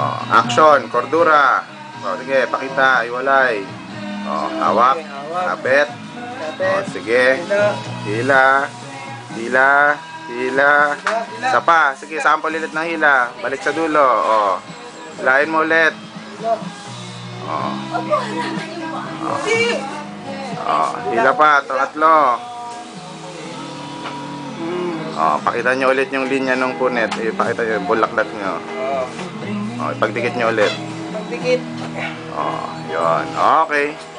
Action, cordura. Sige, pakita, iwalay. Hawak, kapit. Sige. Hila. Hila. Hila. Isa pa. Sige, sample ulit ng hila. Balik sa dulo. Hilahin mo ulit. Hila pa, tatlo. Pakita nyo ulit yung linya ng punit. Pakita nyo yung bulaklak nyo. Ipagdikit nyo ulit. Pagdikit. Yun. Okay.